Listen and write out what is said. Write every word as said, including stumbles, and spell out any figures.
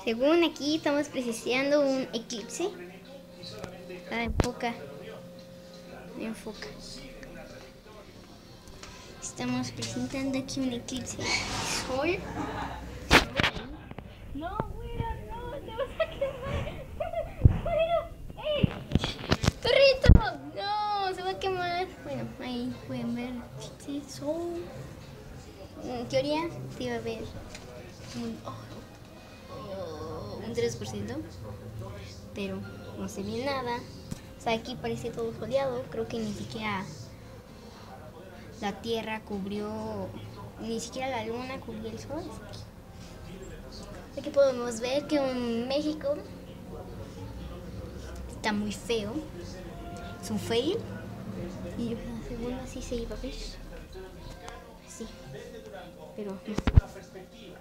Según aquí estamos presenciando un eclipse. Ah, enfoca. Enfoca. Estamos presentando aquí un eclipse de sol. No, güera, no, te vas a quemar. Güera, ¡ey! ¡Perrito! No, se va a quemar. Bueno, ahí pueden ver el sol. En teoría, sí va a haber un, oh, un tres por ciento, pero no se ve nada. O sea, aquí parece todo soleado. Creo que ni siquiera la tierra cubrió, ni siquiera la luna cubrió el sol. Aquí podemos ver que en México está muy feo. Es un fail. Y la segunda sí se iba a ver. Sí. Pero no sé.